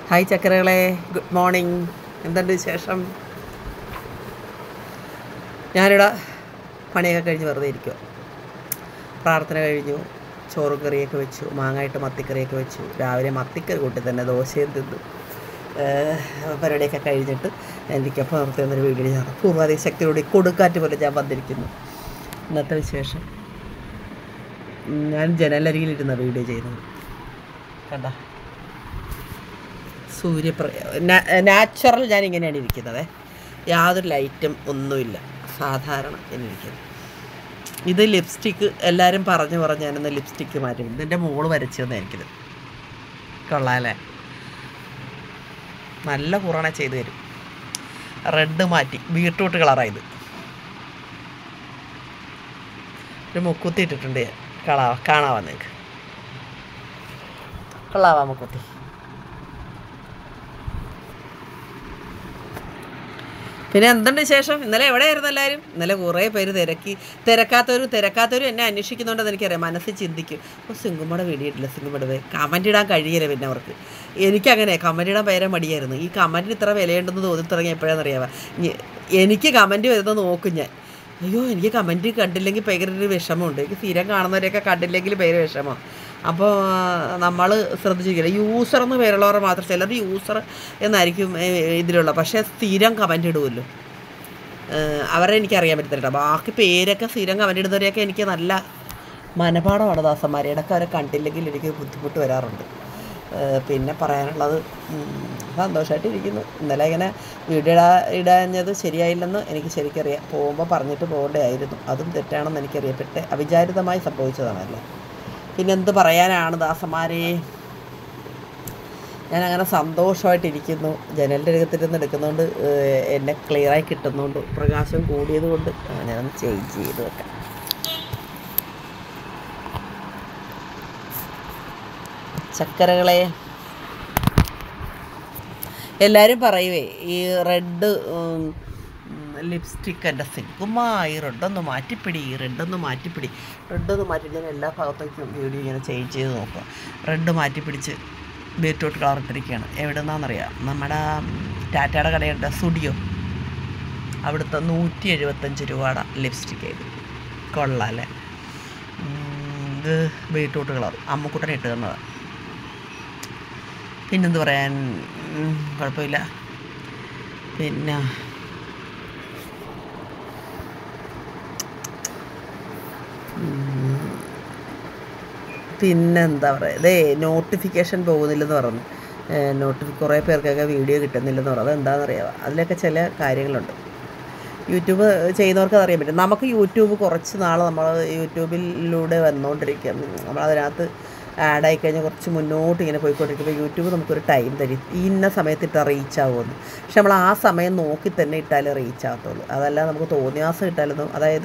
Hi ചക്കരകളെ, good morning. എന്തുണ്ട് വിശേഷം? ഞാനിവിടെ പണിയൊക്കെ കഴിഞ്ഞ് വെറുതെ ഇരിക്കുക. പ്രാർത്ഥന കഴിഞ്ഞു, ചോറും കറിയൊക്കെ വെച്ചു, മാങ്ങായിട്ട് മത്തിക്കറിയൊക്കെ വെച്ചു. രാവിലെ മത്തിക്കറി കൂട്ടി തന്നെ ദോശയും തിന്നു. പരിപാടിയൊക്കെ കഴിഞ്ഞിട്ട് എനിക്കപ്പോൾ നിർത്തുന്നൊരു വീഡിയോ ഞാൻ പൂർവാധി ശക്തിയോടെ കൊടുക്കാറ്റ് പോലെ ഞാൻ വന്നിരിക്കുന്നു. ഇന്നത്തെ വിശേഷം ഞാൻ ജനലരികിലിരുന്ന വീഡിയോ ചെയ്യുന്നത് കണ്ട. നാച്ചുറൽ ഞാൻ ഇങ്ങനെയാണ് ഇരിക്കുന്നത്. യാതൊരു ലൈറ്റും ഒന്നുമില്ല, സാധാരണ എന്നിരിക്കുന്നത്. ഇത് ലിപ്സ്റ്റിക്ക് എല്ലാവരും പറഞ്ഞ് ഞാനൊന്ന് ലിപ്സ്റ്റിക്ക് മാറ്റി. ഇതിൻ്റെ മോള് വരച്ചു തന്നെ എനിക്കിത് കൊള്ളാമല്ലേ. നല്ല കുറണ ചെയ്ത് തരും. റെഡ് മാറ്റി ബീട്രൂട്ട് കളറായത്. ഒരു മുക്കുത്തി ഇട്ടിട്ടുണ്ട് ഞാൻ. കാണാവാ നിങ്ങൾക്ക്? കൊള്ളാവാ മുക്കുത്തി? പിന്നെ എന്തുണ്ട് വിശേഷം? ഇന്നലെ എവിടെയായിരുന്നു എല്ലാവരും? ഇന്നലെ കുറേ പേര് തിരക്കാത്തവരും എന്നെ അന്വേഷിക്കുന്നുണ്ടെന്ന് എനിക്കറിയാം. മനസ്സിൽ ചിന്തിക്കും, സിംഗുമ്മയുടെ വീഡിയോ ഇട്ടില്ല, സിംഗുമ്മയുടെ കമൻറ്റ് ഇടാൻ കഴിയില്ല. പിന്നെ അവർക്ക് എനിക്കങ്ങനെ കമൻറ്റ് ഇടാൻ ഭയങ്കര മടിയായിരുന്നു. ഈ കമൻറ്റിന് ഇത്ര വിലയുണ്ടെന്ന് തോന്നി തുടങ്ങി എപ്പോഴാണെന്നറിയാമോ? എനിക്ക് കമൻറ്റ് വരുന്നത് നോക്കും ഞാൻ. അയ്യോ, എനിക്ക് കമൻറ്റ് കണ്ടില്ലെങ്കിൽ ഭയങ്കര ഒരു വിഷമമുണ്ട്. എനിക്ക് സ്ഥിരം കാണുന്നവരെയൊക്കെ കണ്ടില്ലെങ്കിൽ ഭയങ്കര വിഷമമാണ്. അപ്പോൾ നമ്മൾ ശ്രദ്ധിച്ചിരിക്കില്ല. യൂസർ എന്ന് പേരുള്ളവർ മാത്രം, ചിലർ യൂസർ എന്നായിരിക്കും ഇതിലുള്ള, പക്ഷേ സ്ഥിരം കമൻറ്റ് ഇടുമല്ലോ. അവരെ എനിക്കറിയാൻ പറ്റത്തില്ല. ബാക്കി പേരൊക്കെ സ്ഥിരം കമൻറ്റ് ഇടുന്നവരെയൊക്കെ എനിക്ക് നല്ല മനപാഠമാണ് ദാസന്മാരെ. ഇടയ്ക്ക് അവരെ കണ്ടില്ലെങ്കിൽ എനിക്ക് ബുദ്ധിമുട്ട് വരാറുണ്ട്. പിന്നെ പറയാനുള്ളത്, സന്തോഷമായിട്ടിരിക്കുന്നു. ഇന്നലെ ഇങ്ങനെ വീഡിയോ ഇടാഞ്ഞത് ശരിയായില്ലെന്ന് എനിക്ക് ശരിക്കറിയാം. പോകുമ്പോൾ പറഞ്ഞിട്ട് പോകേണ്ടതായിരുന്നു. അതും തെറ്റാണെന്ന് എനിക്കറിയപ്പെട്ടെ അവിചാരിതമായി സംഭവിച്ചതാണല്ലോ. പിന്നെന്ത് പറയാനാണ് ദാസന്മാരെ? ഞാനങ്ങനെ സന്തോഷമായിട്ടിരിക്കുന്നു. ജനലിൻ്റെ അരികത്തിരുന്ന് എടുക്കുന്നതുകൊണ്ട് എന്നെ ക്ലിയറായി കിട്ടുന്നതുകൊണ്ട്, പ്രകാശം കൂടിയത് കൊണ്ട് ഞാനൊന്ന് ചേഞ്ച് ചെയ്ത് വെക്കാം. ചക്കരകളെ, എല്ലാവരും പറയുവേ ഈ റെഡ് ലിപ്സ്റ്റിക്ക് എൻ്റെ സിംഗുമായി റെഡൊന്ന് മാറ്റിപ്പിടി. റെഡൊന്ന് മാറ്റി ഞാൻ എല്ലാ ഭാഗത്തേക്കും വീഡിയോ ഇങ്ങനെ ചേഞ്ച് ചെയ്ത് നോക്കുക. റെഡ് മാറ്റിപ്പിടിച്ച് ബീട്രൂട്ട് കളർ ഇട്ടിരിക്കുകയാണ്. എവിടെ നിന്നാണെന്നറിയാം? നമ്മുടെ ടാറ്റയുടെ കടയുണ്ട്, സ്റ്റുഡിയോ. അവിടുത്തെ 175 രൂപയുടെ ലിപ്സ്റ്റിക്ക്. കൊള്ളാം അല്ലേ? ഇത് ബീട്രൂട്ട് കളർ അമ്മക്കുട്ടനെ ഇട്ട് തന്നതാണ്. പിന്നെന്ത് പറയാൻ, കുഴപ്പമില്ല. പിന്നെന്താ പറയുക, ഇതേ നോട്ടിഫിക്കേഷൻ പോകുന്നില്ലെന്ന് പറഞ്ഞു. കുറേ പേർക്കൊക്കെ വീഡിയോ കിട്ടുന്നില്ലെന്ന് പറഞ്ഞു. അതെന്താണെന്നറിയാമോ? അതിലൊക്കെ ചില കാര്യങ്ങളുണ്ട്. യൂട്യൂബ് ചെയ്യുന്നവർക്ക് അതറിയാൻ പറ്റും. നമുക്ക് യൂട്യൂബ് കുറച്ച് നാൾ നമ്മൾ യൂട്യൂബിലൂടെ വന്നുകൊണ്ടിരിക്കുക. നമ്മളതിനകത്ത് ആഡായി കഴിഞ്ഞാൽ കുറച്ച് മുന്നോട്ട് ഇങ്ങനെ പോയിക്കൊണ്ടിരിക്കുമ്പോൾ യൂട്യൂബ് നമുക്കൊരു ടൈം തരും, ഇന്ന സമയത്ത് ഇട്ടാൽ റീച്ച് ആകുമെന്ന്. പക്ഷെ നമ്മൾ ആ സമയം നോക്കി തന്നെ ഇട്ടാലേ റീച്ച് ആകത്തുള്ളൂ. അതല്ല നമുക്ക് തോന്നിയാസം ഇട്ടാലൊന്നും, അതായത്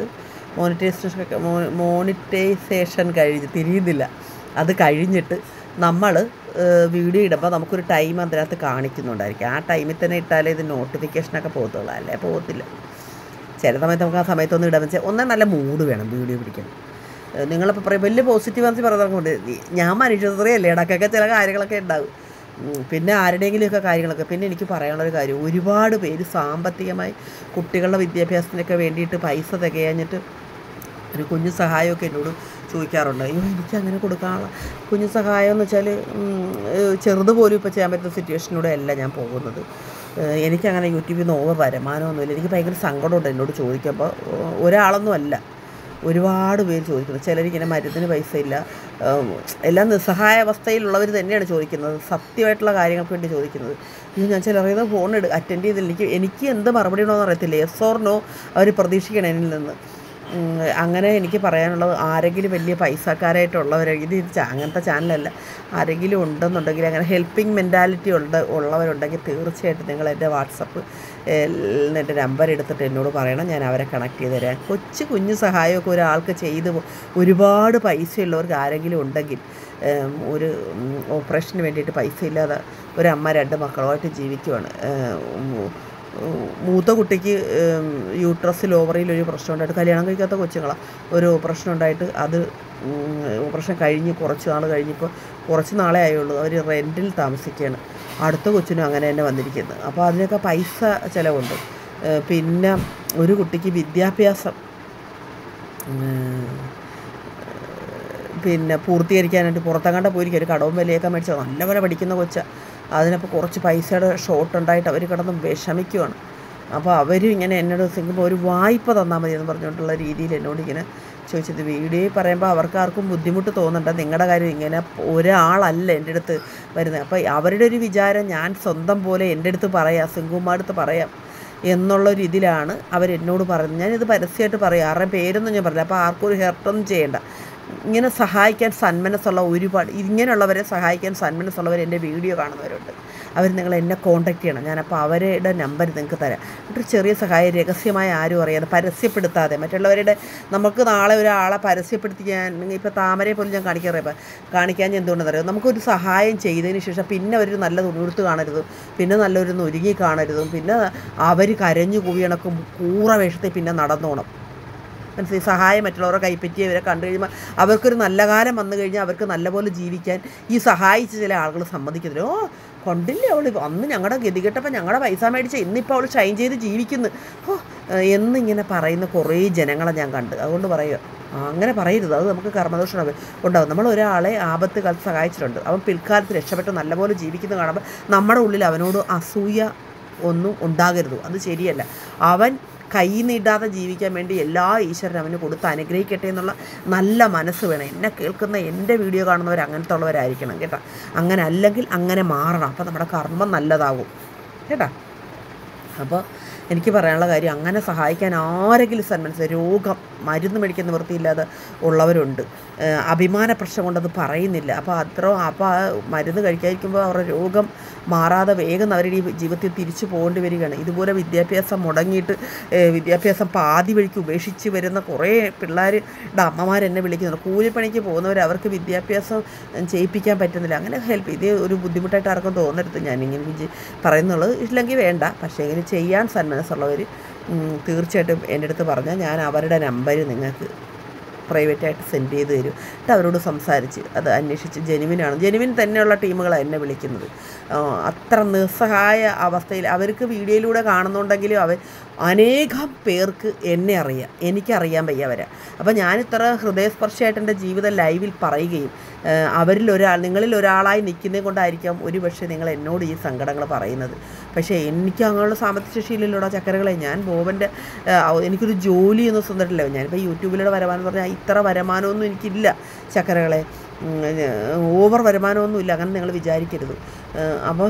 മോണിറ്റൈസേഷൻ കഴിഞ്ഞ് തിരിയുന്നില്ല. അത് കഴിഞ്ഞിട്ട് നമ്മൾ വീഡിയോ ഇടുമ്പോൾ നമുക്കൊരു ടൈം അതിനകത്ത് കാണിക്കുന്നുണ്ടായിരിക്കും. ആ ടൈമിൽ തന്നെ ഇട്ടാലേ ഇത് നോട്ടിഫിക്കേഷനൊക്കെ പോകത്തുള്ളൂ, അല്ലേ പോകത്തില്ല. ചില സമയത്ത് നമുക്ക് ആ സമയത്തൊന്നും ഇടാൻ വെച്ചാൽ ഒന്നേ നല്ല മൂഡ് വേണം വീഡിയോ പിടിക്കണം. നിങ്ങളിപ്പോൾ പറയും വലിയ പോസിറ്റീവ് ആൻസി പറയുന്നതുകൊണ്ട് ഞാൻ മനുഷ്യത്രയല്ലേ, ഇടയ്ക്കൊക്കെ ചില കാര്യങ്ങളൊക്കെ ഉണ്ടാകും. പിന്നെ ആരുടെയെങ്കിലുമൊക്കെ കാര്യങ്ങളൊക്കെ. പിന്നെ എനിക്ക് പറയാനുള്ളൊരു കാര്യം, ഒരുപാട് പേര് സാമ്പത്തികമായി കുട്ടികളുടെ വിദ്യാഭ്യാസത്തിനൊക്കെ വേണ്ടിയിട്ട് പൈസ തികയാഞ്ഞിട്ട് ഒരു കുഞ്ഞു സഹായമൊക്കെ എന്നോട് ചോദിക്കാറുണ്ട്. അയ്യോ, എനിക്ക് അങ്ങനെ കൊടുക്കാനുള്ള കുഞ്ഞു സഹായം എന്ന് വെച്ചാൽ ചെറുത് പോലും ഇപ്പോൾ ചെയ്യാൻ പറ്റുന്ന സിറ്റുവേഷനിലൂടെ അല്ല ഞാൻ പോകുന്നത്. എനിക്കങ്ങനെ യൂട്യൂബിൽ നിന്ന് ഓവർ വരുമാനമൊന്നുമില്ല. എനിക്ക് ഭയങ്കര സങ്കടമുണ്ട് എന്നോട് ചോദിക്കുമ്പോൾ. ഒരാളൊന്നും അല്ല, ഒരുപാട് പേര് ചോദിക്കുന്നത്. ചിലരിങ്ങനെ മരുന്നിന് പൈസ ഇല്ല, എല്ലാം നിസ്സഹായ അവസ്ഥയിലുള്ളവർ തന്നെയാണ് ചോദിക്കുന്നത്. സത്യമായിട്ടുള്ള കാര്യങ്ങൾക്ക് വേണ്ടി ചോദിക്കുന്നത്. ഞാൻ ചിലറിയുന്ന ഫോൺ അറ്റൻഡ് ചെയ്തില്ല. എനിക്ക് എന്ത് മറുപടി ഉണ്ടോയെന്ന് അറിയത്തില്ല. യെസ് ഓർ നോ അവർ പ്രതീക്ഷിക്കണം എന്നിൽ നിന്ന്. അങ്ങനെ എനിക്ക് പറയാനുള്ളത്, ആരെങ്കിലും വലിയ പൈസക്കാരായിട്ടുള്ളവർ, ഇത് അങ്ങനത്തെ ചാനലല്ല, ആരെങ്കിലും ഉണ്ടെന്നുണ്ടെങ്കിൽ അങ്ങനെ ഹെൽപ്പിംഗ് മെൻറ്റാലിറ്റി ഉള്ളവരുണ്ടെങ്കിൽ തീർച്ചയായിട്ടും നിങ്ങൾ എൻ്റെ വാട്സപ്പ് എൻ്റെ നമ്പർ എടുത്തിട്ട് എന്നോട് പറയണം. ഞാൻ അവരെ കണക്ട് ചെയ്ത് തരാം. കുഞ്ഞു സഹായമൊക്കെ ഒരാൾക്ക് ചെയ്ത്, ഒരുപാട് പൈസയുള്ളവർക്ക് ആരെങ്കിലും ഉണ്ടെങ്കിൽ, ഒരു ഓപ്പറേഷന് വേണ്ടിയിട്ട് പൈസ ഇല്ലാതെ ഒരമ്മ 2 മക്കളുമായിട്ട് ജീവിക്കുവാണ്. മൂത്ത കുട്ടിക്ക് യൂട്രസിൽ ഓവറിയിൽ ഒരു പ്രശ്നം ഉണ്ടായിട്ട്, കല്യാണം കഴിക്കാത്ത കൊച്ചുങ്ങളാണ്, ഒരു ഓപ്പറേഷൻ ഉണ്ടായിട്ട് അത് ഓപ്പറേഷൻ കഴിഞ്ഞ് കുറച്ച് നാൾ കഴിഞ്ഞപ്പോൾ, കുറച്ച് നാളേ ആയുള്ളൂ, അവർ റെൻറ്റിൽ താമസിക്കുകയാണ്. അടുത്ത കൊച്ചിനും അങ്ങനെ തന്നെ വന്നിരിക്കുന്നത്. അപ്പോൾ അതിനൊക്കെ പൈസ ചിലവുണ്ട്. പിന്നെ ഒരു കുട്ടിക്ക് വിദ്യാഭ്യാസം പിന്നെ പൂർത്തീകരിക്കാനായിട്ട് പുറത്തെങ്ങാണ്ട് പോയിരിക്കും, ഒരു കടവും വിലയൊക്കെ മേടിച്ചത് നല്ലപോലെ പഠിക്കുന്ന കൊച്ചാണ്. അതിനപ്പോൾ കുറച്ച് പൈസയുടെ ഷോർട്ട് ഉണ്ടായിട്ട് അവർ കിടന്ന് വിഷമിക്കുവാണ്. അപ്പോൾ അവരും ഇങ്ങനെ എന്നോട് സിംഗിപ്പോൾ ഒരു വായ്പ തന്നാൽ മതി എന്ന് പറഞ്ഞുകൊണ്ടുള്ള രീതിയിൽ എന്നോട് ഇങ്ങനെ ചോദിച്ചത്. വീഡിയോയിൽ പറയുമ്പോൾ അവർക്ക് ആർക്കും ബുദ്ധിമുട്ട് തോന്നുന്നുണ്ട്. നിങ്ങളുടെ കാര്യം ഇങ്ങനെ ഒരാളല്ല എൻ്റെ അടുത്ത് വരുന്നത്. അപ്പോൾ അവരുടെ ഒരു വിചാരം ഞാൻ സ്വന്തം പോലെ എൻ്റെ അടുത്ത് പറയാം, സിംഗുമ്മ അടുത്ത് പറയാം എന്നുള്ള രീതിയിലാണ് അവരെന്നോട് പറയുന്നത്. ഞാനിത് പരസ്യമായിട്ട് പറയാം, ആരുടെയും പേരൊന്നും ഞാൻ പറയില്ല. അപ്പോൾ ആർക്കും ഒരു ഹെർട്ടൊന്നും ചെയ്യേണ്ട. ഇങ്ങനെ സഹായിക്കാൻ സന്മനസ്സുള്ള ഒരുപാട്, ഇങ്ങനെയുള്ളവരെ സഹായിക്കാൻ സന്മനസ്സുള്ളവർ എൻ്റെ വീഡിയോ കാണുന്നവരുണ്ട്. അവർ നിങ്ങൾ എന്നെ കോൺടാക്ട് ചെയ്യണം. ഞാനപ്പോൾ അവരുടെ നമ്പർ നിങ്ങൾക്ക് തരാം. എന്നിട്ട് ചെറിയ സഹായം രഹസ്യമായി ആരും അറിയാതെ പരസ്യപ്പെടുത്താതെ, മറ്റുള്ളവരുടെ നമുക്ക് നാളെ ഒരാളെ പരസ്യപ്പെടുത്തിക്കാൻ ഇപ്പോൾ താമരയെ പോലും ഞാൻ കാണിക്കാൻ എന്തുകൊണ്ടെന്ന് അറിയാം. നമുക്കൊരു സഹായം ചെയ്തതിന് ശേഷം പിന്നെ ഒരു നല്ല തുണിയെടുത്ത് കാണരുതും, പിന്നെ നല്ലൊരു ഒരുങ്ങി കാണരുതും, പിന്നെ അവർ കരഞ്ഞു കൂവിയണക്കും കൂറ വേഷത്തിൽ പിന്നെ നടന്നോണം. മനസ്സിലായി? സഹായം മറ്റുള്ളവരെ കൈപ്പറ്റിയവരെ കണ്ടു കഴിയുമ്പോൾ അവർക്കൊരു നല്ല കാലം വന്നു കഴിഞ്ഞാൽ അവർക്ക് നല്ലപോലെ ജീവിക്കാൻ ഈ സഹായിച്ച ചില ആളുകൾ സമ്മതിക്കുന്നില്ല. കൊണ്ടില്ലേ അവൾ അന്ന് ഞങ്ങളുടെ ഗതികെട്ടപ്പോൾ ഞങ്ങളുടെ പൈസ മേടിച്ച് ഇന്നിപ്പോൾ അവൾ ഷൈൻ ചെയ്ത് ജീവിക്കുന്നു എന്നിങ്ങനെ പറയുന്ന കുറേ ജനങ്ങളെ ഞാൻ കണ്ട്. അതുകൊണ്ട് പറയുക, അങ്ങനെ പറയരുത്, അത് നമുക്ക് കർമ്മദോഷം ഉണ്ടാകും. നമ്മൾ ഒരാളെ ആപത്ത് കാലത്ത് സഹായിച്ചിട്ടുണ്ട്, അവൻ പിൽക്കാലത്ത് രക്ഷപ്പെട്ട് നല്ലപോലെ ജീവിക്കുന്നത് കാണുമ്പോൾ നമ്മുടെ ഉള്ളിൽ അവനോട് അസൂയ ഒന്നും ഉണ്ടാകരുത്. അത് ശരിയല്ല. അവൻ കൈ നീട്ടാതെ ജീവിക്കാൻ വേണ്ടി എല്ലാ ഈശ്വരനും അവന് കൊടുത്ത് അനുഗ്രഹിക്കട്ടെ എന്നുള്ള നല്ല മനസ്സ് വേണം. എന്നെ കേൾക്കുന്ന എൻ്റെ വീഡിയോ കാണുന്നവർ അങ്ങനത്തെ ഉള്ളവരായിരിക്കണം കേട്ടോ. അങ്ങനെ അല്ലെങ്കിൽ അങ്ങനെ മാറണം. അപ്പോൾ നമ്മുടെ കർമ്മം നല്ലതാകും കേട്ടോ. അപ്പോൾ എനിക്ക് പറയാനുള്ള കാര്യം, അങ്ങനെ സഹായിക്കാൻ ആരെങ്കിലും സന്മനസ്, രോഗം മരുന്ന് മേടിക്കാൻ നിവൃത്തിയില്ലാതെ ഉള്ളവരുണ്ട്. അഭിമാന പ്രശ്നം കൊണ്ടത് പറയുന്നില്ല. അപ്പോൾ ആ മരുന്ന് കഴിക്കാതിരിക്കുമ്പോൾ അവരുടെ രോഗം മാറാതെ വേഗം അവരുടെ ഈ ജീവിതത്തിൽ തിരിച്ചു പോകേണ്ടി വരികയാണ്. ഇതുപോലെ വിദ്യാഭ്യാസം മുടങ്ങിയിട്ട് വിദ്യാഭ്യാസം പാതി വഴിക്ക് ഉപേക്ഷിച്ച് വരുന്ന കുറേ പിള്ളേരുടെ അമ്മമാരെന്നെ വിളിക്കുന്നുണ്ട്. കൂലിപ്പണിക്ക് പോകുന്നവർ അവർക്ക് വിദ്യാഭ്യാസം ചെയ്യിപ്പിക്കാൻ പറ്റുന്നില്ല. അങ്ങനെ ഹെൽപ്പ് ഇതേ ഒരു ബുദ്ധിമുട്ടായിട്ട് ആർക്കും തോന്നരുത്. ഞാനിങ്ങനെ പറയുന്നുള്ളത് ഇല്ലെങ്കിൽ വേണ്ട. പക്ഷേ ഇങ്ങനെ ചെയ്യാൻ സന്മനസ്സുള്ളവർ തീർച്ചയായിട്ടും എൻ്റെ അടുത്ത് പറഞ്ഞാൽ ഞാൻ അവരുടെ നമ്പർ നിങ്ങൾക്ക് പ്രൈവറ്റായിട്ട് സെൻഡ് ചെയ്ത് തരും. എന്നിട്ട് അവരോട് സംസാരിച്ച് അത് അന്വേഷിച്ച് ജെനുവിൻ തന്നെയുള്ള ടീമുകളാണ് എന്നെ വിളിക്കുന്നത്. അത്ര നിസ്സഹായ അവസ്ഥയിൽ അവർക്ക് വീഡിയോയിലൂടെ കാണുന്നുണ്ടെങ്കിലും അനേകം പേർക്ക് എന്നെ അറിയാം, എനിക്കറിയാൻ വയ്യ അവരെ. അപ്പോൾ ഞാനിത്ര ഹൃദയസ്പർശിയായിട്ട് എൻ്റെ ജീവിതം ലൈവിൽ പറയുകയും നിങ്ങളിൽ ഒരാളായി നിൽക്കുന്നത് കൊണ്ടായിരിക്കാം ഒരു പക്ഷേ നിങ്ങൾ എന്നോട് ഈ സങ്കടങ്ങൾ പറയുന്നത്. പക്ഷേ എനിക്ക് അങ്ങനെയുള്ള സാമ്പത്തിക ശേഷിയില്ലല്ലോടാ ചക്കരകളെ. ഞാൻ ബോബൻ്റെ എനിക്കൊരു ജോലിയൊന്നും സ്വന്തമായിട്ടില്ല. ഞാനിപ്പോൾ യൂട്യൂബിലൂടെ വരുമാനം പറഞ്ഞാൽ ഇത്ര വരുമാനമൊന്നും എനിക്കില്ല ചക്കരകളെ, ഓവർ വരുമാനമൊന്നുമില്ല. അങ്ങനെ നിങ്ങൾ വിചാരിക്കരുത്. അപ്പോൾ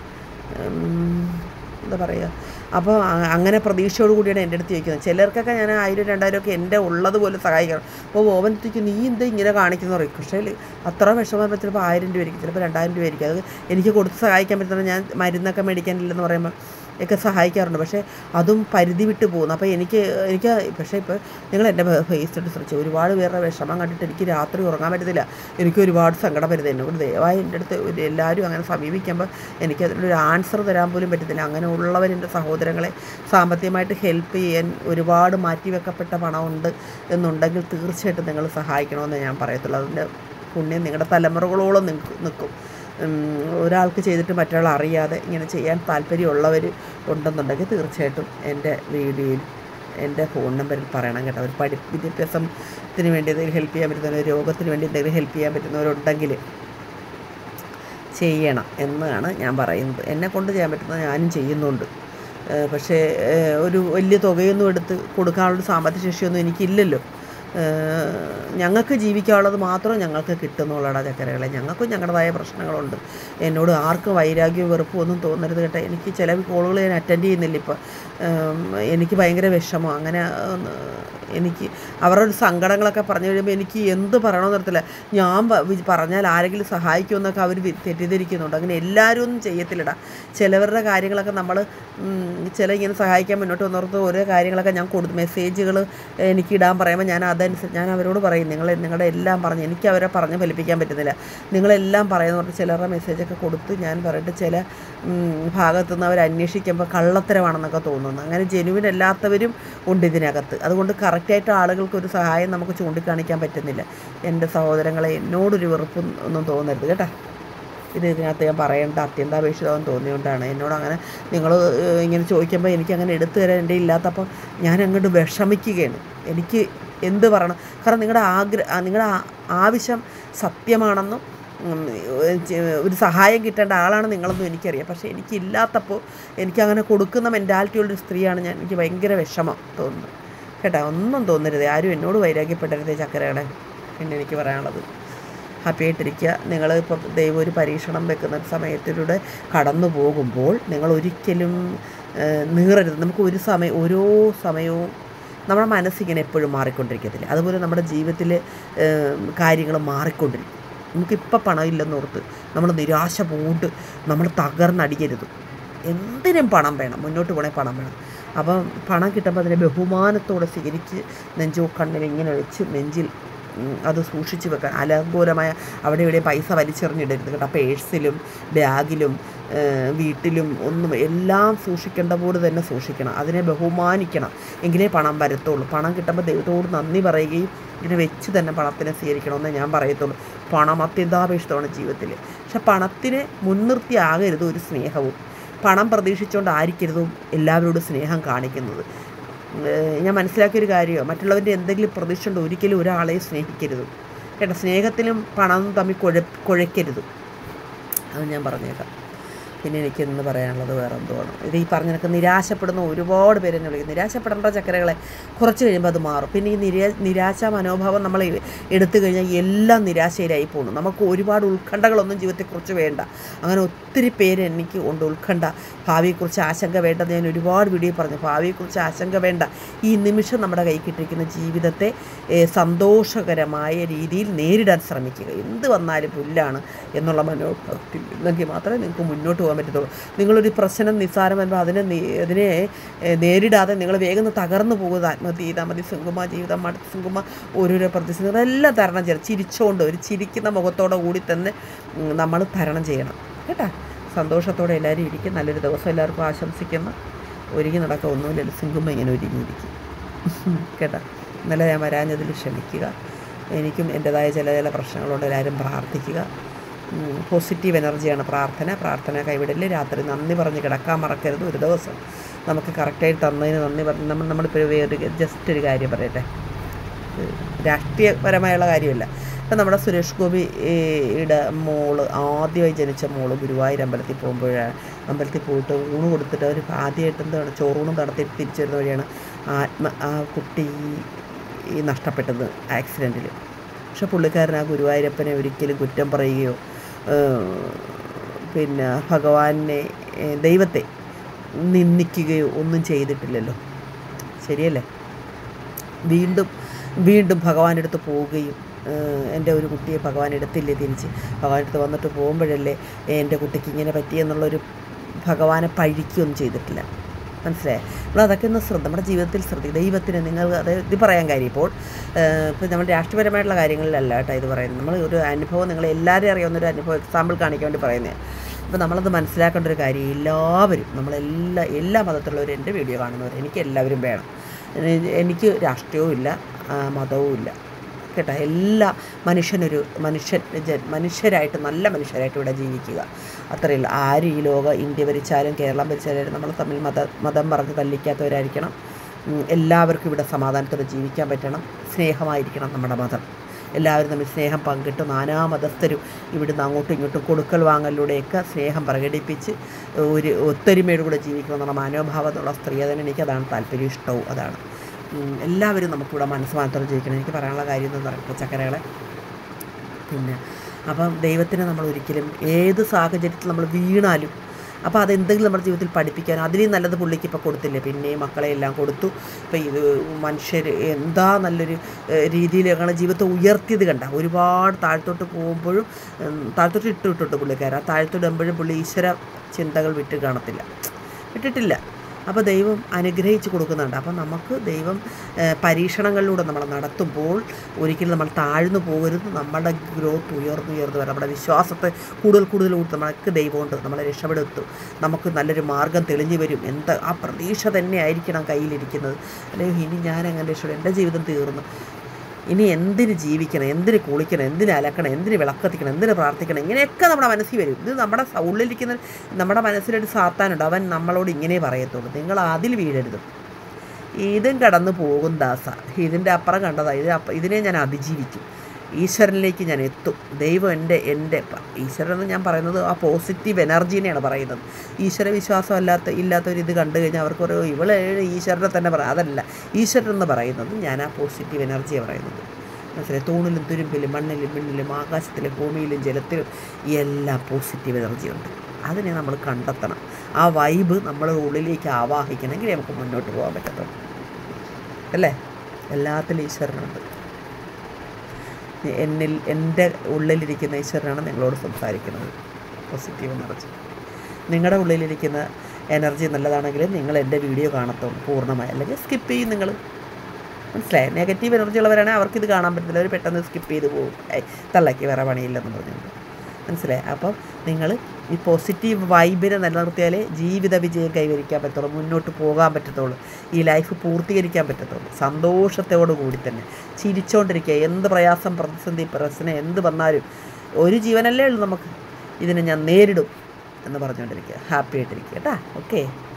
എന്താ പറയുക, അപ്പോൾ അങ്ങനെ പ്രതീക്ഷയോട് കൂടിയാണ് എൻ്റെ അടുത്ത് ചോദിക്കുന്നത്. ചിലർക്കൊക്കെ ഞാൻ 1000-2000 ഒക്കെ എൻ്റെ ഉള്ളതുപോലെ സഹായിക്കണം. അപ്പോൾ ഓവനത്തേക്ക് നീ എന്താ ഇങ്ങനെ കാണിക്കുന്ന പറയും. പക്ഷേ അത്ര വിഷമം ചിലപ്പോൾ 1000 രൂപ ആയിരിക്കും, ചിലപ്പോൾ 2000 രൂപ ആയിരിക്കും. അത് എനിക്ക് കൊടുത്ത് സഹായിക്കാൻ പറ്റുന്നത് ഞാൻ മരുന്നൊക്കെ മേടിക്കാനില്ലെന്ന് പറയുമ്പോൾ ഒക്കെ സഹായിക്കാറുണ്ട്. പക്ഷേ അതും പരിധി വിട്ട് പോകുന്നു. അപ്പോൾ എനിക്ക് പക്ഷേ ഇപ്പോൾ നിങ്ങൾ എൻ്റെ ഫേസ് ഇട്ട് ശ്രമിച്ചു ഒരുപാട് പേരുടെ വിഷമം കണ്ടിട്ട് എനിക്ക് രാത്രി ഉറങ്ങാൻ പറ്റത്തില്ല. എനിക്ക് ഒരുപാട് സങ്കടം വരുന്നത്. എന്നോട് ദയവായി എൻ്റെ അടുത്ത് എല്ലാവരും അങ്ങനെ സമീപിക്കുമ്പോൾ എനിക്കതിനൊരു ആൻസർ തരാൻ പോലും പറ്റത്തില്ല. അങ്ങനെ ഉള്ളവർ എൻ്റെ സഹോദരങ്ങളെ സാമ്പത്തികമായിട്ട് ഹെൽപ്പ് ചെയ്യാൻ ഒരുപാട് മാറ്റിവെക്കപ്പെട്ട പണമുണ്ട് എന്നുണ്ടെങ്കിൽ തീർച്ചയായിട്ടും നിങ്ങൾ സഹായിക്കണമെന്ന് ഞാൻ പറയത്തുള്ളൂ. അതിൻ്റെ പുണ്യം നിങ്ങളുടെ തലമുറകളോളം നിൽക്കും. ഒരാൾക്ക് ചെയ്തിട്ട് മറ്റൊരാൾ അറിയാതെ ഇങ്ങനെ ചെയ്യാൻ താല്പര്യമുള്ളവർ ഉണ്ടെന്നുണ്ടെങ്കിൽ തീർച്ചയായിട്ടും എൻ്റെ വീഡിയോയിൽ എൻ്റെ ഫോൺ നമ്പറിൽ പറയണം കേട്ടോ. ഒരു വിദ്യാഭ്യാസത്തിന് വേണ്ടി എന്തെങ്കിലും ഹെൽപ്പ് ചെയ്യാൻ പറ്റുന്നവർ, രോഗത്തിന് വേണ്ടി എന്തെങ്കിലും ഹെൽപ്പ് ചെയ്യാൻ പറ്റുന്നവരുണ്ടെങ്കിൽ ചെയ്യണം എന്നാണ് ഞാൻ പറയുന്നത്. എന്നെക്കൊണ്ട് ചെയ്യാൻ പറ്റുന്നത് ഞാനും ചെയ്യുന്നുണ്ട്. പക്ഷേ ഒരു വലിയ തുകയൊന്നും എടുത്ത് കൊടുക്കാനുള്ള സാമ്പത്തിക ശേഷിയൊന്നും എനിക്കില്ലല്ലോ. ഞങ്ങൾക്ക് ജീവിക്കാനുള്ളത് മാത്രം ഞങ്ങൾക്ക് കിട്ടുന്നുള്ളടാ ചക്കരകളെ. ഞങ്ങൾക്കും ഞങ്ങളുടേതായ പ്രശ്നങ്ങളുണ്ട്. എന്നോട് ആർക്കും വൈരാഗ്യവും വെറുപ്പും ഒന്നും തോന്നരുത് കേട്ടോ. എനിക്ക് ചില കോളുകൾ ഞാൻ അറ്റൻഡ് ചെയ്യുന്നില്ല ഇപ്പോൾ. എനിക്ക് ഭയങ്കര വിഷമം. അങ്ങനെ എനിക്ക് അവരുടെ ഒരു സങ്കടങ്ങളൊക്കെ പറഞ്ഞു കഴിയുമ്പോൾ എനിക്ക് എന്ത് പറയണമെന്ന് അറിയത്തില്ല. ഞാൻ പറഞ്ഞാൽ ആരെങ്കിലും സഹായിക്കുമെന്നൊക്കെ അവർ തെറ്റിദ്ധരിക്കുന്നുണ്ട്. അങ്ങനെ എല്ലാവരും ഒന്നും ചെയ്യത്തില്ലടാ. ചിലവരുടെ കാര്യങ്ങളൊക്കെ നമ്മൾ ഇങ്ങനെ സഹായിക്കാൻ മുന്നോട്ട് വന്നവർക്ക് ഓരോ കാര്യങ്ങളൊക്കെ ഞാൻ മെസ്സേജുകൾ എനിക്ക് ഇടാൻ പറയുമ്പോൾ അതനുസരിച്ച് ഞാൻ അവരോട് പറയും, നിങ്ങളുടെ എല്ലാം പറഞ്ഞ് എനിക്ക് അവരെ പറഞ്ഞ് ഫലിപ്പിക്കാൻ പറ്റുന്നില്ല. നിങ്ങളെല്ലാം പറയുന്ന പറഞ്ഞ് ചിലരുടെ മെസ്സേജൊക്കെ കൊടുത്ത് ഞാൻ പറഞ്ഞിട്ട് ചില ഭാഗത്തു നിന്ന് അവർ അന്വേഷിക്കുമ്പോൾ കള്ളത്തരമാണെന്നൊക്കെ തോന്നുന്നു. അങ്ങനെ ജെനുവിൻ അല്ലാത്തവരും ഉണ്ട് ഇതിനകത്ത്. അതുകൊണ്ട് കറക്റ്റായിട്ട് ആളുകൾക്കൊരു സഹായം നമുക്ക് ചൂണ്ടിക്കാണിക്കാൻ പറ്റുന്നില്ല. എൻ്റെ സഹോദരങ്ങളെ എന്നോടൊരു വെറുപ്പൊന്നും തോന്നരുത് കേട്ടോ. ഇതിനകത്ത് ഞാൻ പറയേണ്ട അത്യന്താപേക്ഷിതമെന്ന് തോന്നിയോണ്ടാണ്. എന്നോട് അങ്ങനെ നിങ്ങൾ ഇങ്ങനെ ചോദിക്കുമ്പോൾ എനിക്കങ്ങനെ എടുത്തു തരാൻ എൻ്റെ ഇല്ലാത്തപ്പം ഞാൻ അങ്ങോട്ട് വിഷമിക്കുകയാണ്. എനിക്ക് എന്ത് പറയണം? കാരണം നിങ്ങളുടെ ആവശ്യം സത്യമാണെന്നും ഒരു സഹായം കിട്ടേണ്ട ആളാണ് നിങ്ങളെന്നും എനിക്കറിയാം. പക്ഷേ എനിക്കില്ലാത്തപ്പോൾ എനിക്കങ്ങനെ കൊടുക്കുന്ന മെൻറ്റാലിറ്റിയുള്ളൊരു സ്ത്രീയാണ് ഞാൻ. എനിക്ക് ഭയങ്കര വിഷമം തോന്നുന്നു കേട്ടോ. ഒന്നും തോന്നരുത്, ആരും എന്നോട് വൈരാഗ്യപ്പെടരുതേ ചക്കരയുടെ. പിന്നെ എനിക്ക് പറയാനുള്ളത്, ഹാപ്പി ആയിട്ടിരിക്കുക. നിങ്ങൾ ഇപ്പോൾ ദൈവം ഒരു പരീക്ഷണം വെക്കുന്ന സമയത്തിലൂടെ കടന്നു പോകുമ്പോൾ നിങ്ങൾ ഒരിക്കലും നീറരുത്. നമുക്ക് ഓരോ സമയവും നമ്മുടെ മനസ്സിങ്ങനെ എപ്പോഴും മാറിക്കൊണ്ടിരിക്കത്തില്ല. അതുപോലെ നമ്മുടെ ജീവിതത്തിൽ കാര്യങ്ങൾ മാറിക്കൊണ്ടിരിക്കും. നമുക്കിപ്പോൾ പണമില്ലെന്നോർത്ത് നമ്മൾ നിരാശ പൂണ്ട് നമ്മൾ തകർന്നടിക്കരുത്. എന്തിനും പണം വേണം, മുന്നോട്ട് പോകണേ പണം വേണം. അപ്പം പണം കിട്ടുമ്പോൾ അതിനെ ബഹുമാനത്തോടെ സ്വീകരിച്ച് കണ്ണിൽ ഇങ്ങനെ വെച്ച് നെഞ്ചിൽ അത് സൂക്ഷിച്ച് വെക്കാൻ. അലങ്കോലമായ അവിടെ ഇവിടെ പൈസ വലിച്ചെറിഞ്ഞിടരുത് കേട്ടോ. പേഴ്സിലും ബാഗിലും വീട്ടിലും ഒന്നും എല്ലാം സൂക്ഷിക്കേണ്ട പോലെ തന്നെ സൂക്ഷിക്കണം. അതിനെ ബഹുമാനിക്കണം, എങ്കിലേ പണം വരത്തുള്ളൂ. പണം കിട്ടുമ്പോൾ ദൈവത്തോട് നന്ദി പറയുകയും ഇങ്ങനെ വെച്ച് തന്നെ പണത്തിനെ സ്വീകരിക്കണമെന്നേ ഞാൻ പറയത്തുള്ളൂ. പണം അത്യന്താപേക്ഷിതമാണ് ജീവിതത്തിൽ. പക്ഷെ പണത്തിനെ മുൻനിർത്തിയാകരുത് ഒരു സ്നേഹവും. പണം പ്രതീക്ഷിച്ചുകൊണ്ട് ആയിരിക്കരുതും എല്ലാവരോടും സ്നേഹം കാണിക്കുന്നത്. ഞാൻ മനസ്സിലാക്കിയൊരു കാര്യമോ, മറ്റുള്ളവരുടെ എന്തെങ്കിലും പ്രതീക്ഷ കൊണ്ട് ഒരിക്കലും ഒരാളെ സ്നേഹിക്കരുത് കേട്ടോ. സ്നേഹത്തിലും പണവും തമ്മിൽ കുഴയ്ക്കരുത്, അത് ഞാൻ പറഞ്ഞേക്കാം. പിന്നെ എനിക്കിന്ന് പറയാനുള്ളത് വേറെ എന്തുവാണ്, ഇത് ഈ പറഞ്ഞതൊക്കെ നിരാശപ്പെടുന്ന ഒരുപാട് പേര് എന്നെ വിളിക്കും. നിരാശപ്പെടേണ്ട ചക്കരകളെ, കുറച്ച് കഴിയുമ്പോൾ അത് മാറും. പിന്നെ ഈ നിരാശ മനോഭാവം നമ്മൾ എടുത്തു കഴിഞ്ഞാൽ എല്ലാം നിരാശയിലായി പോകുന്നു. നമുക്ക് ഒരുപാട് ഉത്കണ്ഠകളൊന്നും ജീവിതത്തെക്കുറിച്ച് വേണ്ട. അങ്ങനെ ഒത്തിരി പേര് എനിക്ക് ഉണ്ട് ഉത്കണ്ഠ, ഭാവിയെക്കുറിച്ച് ആശങ്ക വേണ്ടെന്ന് ഞാൻ ഒരുപാട് വീഡിയോ പറഞ്ഞു. ഭാവിയെക്കുറിച്ച് ആശങ്ക വേണ്ട. ഈ നിമിഷം നമ്മുടെ കൈ കിട്ടിയിരിക്കുന്ന ജീവിതത്തെ സന്തോഷകരമായ രീതിയിൽ നേരിടാൻ ശ്രമിക്കുക. എന്ത് വന്നാലും പുല്ലാണ് എന്നുള്ള മനോഭാവത്തിൽ എന്നെങ്കിൽ മാത്രമേ നിങ്ങൾക്ക് മുന്നോട്ട് പോകാൻ പറ്റത്തുള്ളൂ. നിങ്ങളൊരു പ്രശ്നം നിസ്സാരം വരുമ്പോൾ അതിനെ നേരിടാതെ നിങ്ങൾ വേഗം തകർന്നു പോകുന്നത്. ആത്മഹത്യ ചെയ്താൽ മതി, സുങ്കുമ ജീവിതം മടുത്ത് സുങ്കുമ ഓരോരോ പ്രതിസന്ധികളെല്ലാം തരണം ചെയ്യണം. ചിരിച്ചുകൊണ്ട് ഒരു ചിരിക്കുന്ന മുഖത്തോടെ കൂടി തന്നെ നമ്മൾ തരണം ചെയ്യണം കേട്ടോ. സന്തോഷത്തോടെ എല്ലാവരും ഇരിക്കും. നല്ലൊരു ദിവസം എല്ലാവർക്കും ആശംസിക്കുന്നു. ഒരുങ്ങി നടക്കുക ഒന്നുമില്ലല്ലോ, സുങ്കുമ ഇങ്ങനെ ഒരുങ്ങിയിരിക്കും കേട്ടോ. ഇന്നലെ ഞാൻ വരാഞ്ഞതിൽ ക്ഷമിക്കുക. എനിക്കും എൻ്റെതായ ചില പ്രശ്നങ്ങളുണ്ട്. എല്ലാവരും പ്രാർത്ഥിക്കുക. പോസിറ്റീവ് എനർജിയാണ് പ്രാർത്ഥന കൈവിടല്. രാത്രി നന്ദി പറഞ്ഞ് കിടക്കാൻ മറക്കരുത്. ഒരു ദിവസം നമുക്ക് കറക്റ്റായിട്ട് തന്നതിന് നന്ദി പറഞ്ഞ് നമ്മളിപ്പോൾ ജസ്റ്റ് ഒരു കാര്യം പറയട്ടെ, രാഷ്ട്രീയപരമായുള്ള കാര്യമല്ല. ഇപ്പം നമ്മുടെ സുരേഷ് ഗോപിയുടെ മോള്, ആദ്യമായി ജനിച്ച മോള് ഗുരുവായൂർ അമ്പലത്തിൽ പോയിട്ട് ഊണ് കൊടുത്തിട്ട് അവർ ആദ്യമായിട്ട് എന്താണ് ചോറൂണും നടത്തി തിരിച്ചു വരുന്ന വഴിയാണ് ആ കുട്ടി നഷ്ടപ്പെട്ടത് ആക്സിഡൻറ്റിൽ. പക്ഷെ പുള്ളിക്കാരൻ ആ ഗുരുവായൂരപ്പനെ ഒരിക്കലും കുറ്റം പറയുകയോ പിന്നെ ഭഗവാനെ ദൈവത്തെ നിന്ദിക്കുകയോ ഒന്നും ചെയ്തിട്ടില്ലല്ലോ. ശരിയല്ലേ? വീണ്ടും ഭഗവാന്റെ അടുത്ത് പോവുകയും എൻ്റെ ഒരു കുട്ടിയെ ഭഗവാൻ എടുത്തില്ലേ തിരിച്ച്, ഭഗവാൻ അടുത്ത് വന്നിട്ട് പോകുമ്പോഴല്ലേ എൻ്റെ കുട്ടിക്ക് ഇങ്ങനെ പറ്റിയെന്നുള്ളൊരു ഭഗവാനെ പഴിക്കുകയൊന്നും ചെയ്തിട്ടില്ല. മനസ്സിലായോ? നമ്മളതൊക്കെ ഒന്ന് നമ്മുടെ ജീവിതത്തിൽ ശ്രദ്ധിക്കുക. ദൈവത്തിന് നിങ്ങൾ ഇത് പറയാൻ കാര്യം ഇപ്പോൾ നമ്മൾ രാഷ്ട്രീയപരമായിട്ടുള്ള കാര്യങ്ങളിലല്ല കേട്ടോ ഇത് പറയുന്നത്. നമ്മൾ ഒരു അനുഭവം, നിങ്ങൾ എല്ലാവരും അറിയാവുന്നൊരു അനുഭവം എക്സാമ്പിൾ കാണിക്കാൻ വേണ്ടി പറയുന്നത്. അപ്പോൾ നമ്മളത് മനസ്സിലാക്കേണ്ട ഒരു കാര്യം, എല്ലാവരും എല്ലാ മതത്തിലുള്ളവരും എൻ്റെ വീഡിയോ കാണുന്നവർ എനിക്ക് എല്ലാവരും വേണം. എനിക്ക് രാഷ്ട്രീയവും ഇല്ല, മതവും ഇല്ല കേട്ടോ. എല്ലാ മനുഷ്യരായിട്ട് നല്ല മനുഷ്യരായിട്ട് ഇവിടെ ജീവിക്കുക, അത്രയല്ല. ആരും ഈ ലോകം ഇന്ത്യ ഭരിച്ചാലും കേരളം ഭരിച്ചാലും നമ്മൾ തമ്മിൽ മതം പറഞ്ഞ് തല്ലിക്കാത്തവരായിരിക്കണം. എല്ലാവർക്കും ഇവിടെ സമാധാനത്തോടെ ജീവിക്കാൻ പറ്റണം. സ്നേഹമായിരിക്കണം നമ്മുടെ മതം. എല്ലാവരും തമ്മിൽ സ്നേഹം പങ്കിട്ട് നാനാ മതസ്ഥരും ഇവിടുന്ന് അങ്ങോട്ടും ഇങ്ങോട്ടും കൊടുക്കൽ വാങ്ങലിലൂടെയൊക്കെ സ്നേഹം പ്രകടിപ്പിച്ച് ഒരു ഒത്തൊരുമയോട് കൂടെ ജീവിക്കണമെന്നുള്ള മനോഭാവത്തുള്ള സ്ത്രീ തന്നെ എനിക്കതാണ് താല്പര്യം, ഇഷ്ടവും അതാണ്. എല്ലാവരും നമുക്കിവിടെ മനസ്സുമാനത്തോടെ ജീവിക്കണം. എനിക്ക് പറയാനുള്ള കാര്യം എന്ന് പറയുമ്പോൾ ചക്കരകളെ, പിന്നെ അപ്പം ദൈവത്തിന് നമ്മൾ ഒരിക്കലും ഏത് സാഹചര്യത്തിൽ നമ്മൾ വീണാലും അപ്പോൾ അതെന്തെങ്കിലും നമ്മുടെ ജീവിതത്തിൽ പഠിപ്പിക്കാൻ അതിലും നല്ലത് പുള്ളിക്ക് ഇപ്പോൾ കൊടുത്തില്ലേ, പിന്നെയും മക്കളെ എല്ലാം കൊടുത്തു. ഇപ്പോൾ ഇത് മനുഷ്യർ എന്താ നല്ലൊരു രീതിയിൽ ഞങ്ങളുടെ ജീവിതത്തെ ഉയർത്തിയത് കണ്ട. ഒരുപാട് താഴത്തോട്ട് പോകുമ്പോഴും താഴത്തോട്ട് ഇട്ടിട്ടുണ്ട് പുള്ളിക്കാരൻ. ആ താഴത്തോട്ട് ഇടുമ്പോഴും പുള്ളി ഈശ്വര ചിന്തകൾ വിട്ടിട്ടില്ല. അപ്പോൾ ദൈവം അനുഗ്രഹിച്ച് കൊടുക്കുന്നുണ്ട്. അപ്പം നമുക്ക് ദൈവം പരീക്ഷണങ്ങളിലൂടെ നമ്മൾ നടത്തുമ്പോൾ ഒരിക്കലും നമ്മൾ താഴ്ന്നു പോകരുത്. നമ്മുടെ ഗ്രോത്ത് ഉയർന്നു വരും. നമ്മുടെ വിശ്വാസത്തെ കൂടുതൽ കൂട്ടി നമ്മൾക്ക് ദൈവമുണ്ട്, നമ്മളെ രക്ഷപ്പെടുത്തും. നമുക്ക് നല്ലൊരു മാർഗം തെളിഞ്ഞു വരും. ആ പ്രതീക്ഷ തന്നെ ആയിരിക്കണം കയ്യിലിരിക്കുന്നത്. അല്ലെങ്കിൽ ഇനി ഞാൻ എങ്ങനെ രക്ഷപ്പെടും, എൻ്റെ ജീവിതം തീർന്നു, ഇനി എന്തിന് ജീവിക്കണം, എന്തിന് കുളിക്കണം, എന്തിന് അലക്കണം, എന്തിന് വിളക്കത്തിക്കണം, എന്തിന് പ്രാർത്ഥിക്കണം, ഇങ്ങനെയൊക്കെ നമ്മുടെ മനസ്സിൽ വരും. ഇത് നമ്മുടെ ഉള്ളിലിരിക്കുന്ന നമ്മുടെ മനസ്സിലൊരു സാത്താനുണ്ട്. അവൻ നമ്മളോട് ഇങ്ങനെ പറയത്തുള്ളൂ, നിങ്ങൾ അതിൽ വീഴരുത്, ഇതും കടന്നു പോകും ദാസ, ഇതിൻ്റെ അപ്പുറം കണ്ടതാ, ഇതിനെ ഞാൻ അതിജീവിക്കും, ഈശ്വരനിലേക്ക് ഞാൻ എത്തും. ദൈവം എൻ്റെ ഈശ്വരൻ ഞാൻ പറയുന്നത് ആ പോസിറ്റീവ് എനർജീനെയാണ് പറയുന്നത്. ഈശ്വര വിശ്വാസം ഇല്ലാത്തവരിത് കണ്ടു കഴിഞ്ഞാൽ അവർക്ക് പറയും ഇവളെ ഈശ്വരനെ തന്നെ പറയാം. അതല്ല ഈശ്വരൻ എന്ന് പറയുന്നത്, ഞാൻ ആ പോസിറ്റീവ് എനർജിയാണ് പറയുന്നത്. മനസ്സിലായി? തൂണിലും തുരുമ്പിലും മണ്ണിലും മിണ്ണിലും ആകാശത്തിലും ഭൂമിയിലും ജലത്തിലും എല്ലാം പോസിറ്റീവ് എനർജിയുണ്ട്. അതിനെ നമ്മൾ കണ്ടെത്തണം. ആ വൈബ് നമ്മുടെ ഉള്ളിലേക്ക് ആവാഹിക്കണമെങ്കിൽ നമുക്ക് മുന്നോട്ട് പോകാൻ പറ്റത്തുള്ളൂ. അല്ലേ? എല്ലാത്തിലും ഈശ്വരനുണ്ട്. എൻ്റെ ഉള്ളിലിരിക്കുന്ന ഈശ്വരനാണ് നിങ്ങളോട് സംസാരിക്കുന്നത്. Positive energy. നിങ്ങളുടെ ഉള്ളിലിരിക്കുന്ന എനർജി നല്ലതാണെങ്കിൽ നിങ്ങൾ എൻ്റെ വീഡിയോ കാണത്തുള്ളൂ പൂർണ്ണമായി, അല്ലെങ്കിൽ സ്കിപ്പ് ചെയ്യും നിങ്ങൾ. മനസ്സിലായി? നെഗറ്റീവ് എനർജി ഉള്ളവരാണെങ്കിൽ അവർക്കിത് കാണാൻ പറ്റത്തില്ല, അവർ പെട്ടെന്ന് സ്കിപ്പ് ചെയ്ത് പോകും, തള്ളയ്ക്ക് വേറെ പണിയില്ലെന്ന് പറഞ്ഞുകൊണ്ട്. മനസ്സിലായി? അപ്പം നിങ്ങൾ ഈ പോസിറ്റീവ് വൈബിനെ നിലനിർത്തിയാലേ ജീവിത വിജയം കൈവരിക്കാൻ പറ്റുള്ളൂ, മുന്നോട്ട് പോകാൻ പറ്റത്തുള്ളൂ, ഈ ലൈഫ് പൂർത്തീകരിക്കാൻ പറ്റത്തുള്ളൂ. സന്തോഷത്തോടു കൂടി തന്നെ ചിരിച്ചുകൊണ്ടിരിക്കുക. എന്ത് പ്രയാസം, പ്രതിസന്ധി, പ്രശ്നം എന്ത് വന്നാലും ഒരു ജീവനല്ലേ ഉള്ളൂ നമുക്ക്, ഇതിനെ ഞാൻ നേരിടും എന്ന് പറഞ്ഞുകൊണ്ടിരിക്കുക. ഹാപ്പി ആയിട്ടിരിക്കുക കേട്ടോ. ഓക്കെ.